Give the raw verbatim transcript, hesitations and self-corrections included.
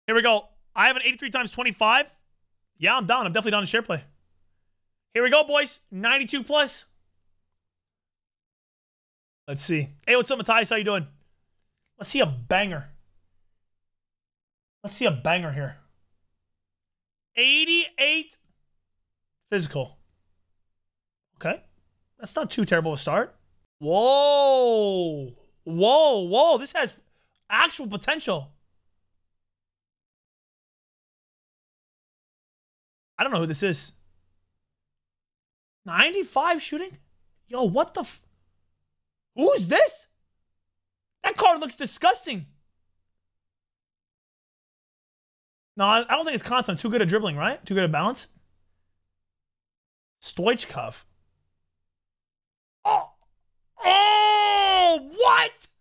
Here we go. I have an eighty-three times twenty-five. Yeah, I'm down. I'm definitely down to share play. Here we go, boys. ninety-two plus. Let's see. Hey, what's up, Matthias? How you doing? Let's see a banger. Let's see a banger here. eighty-eight physical. Okay. That's not too terrible a start. Whoa. Whoa, whoa. This has actual potential. I don't know who this is. ninety-five shooting? Yo, what the f... Who's this? That card looks disgusting. No, I don't think it's content. Too good at dribbling, right? Too good at balance. Stoichkov. Oh! Oh! What?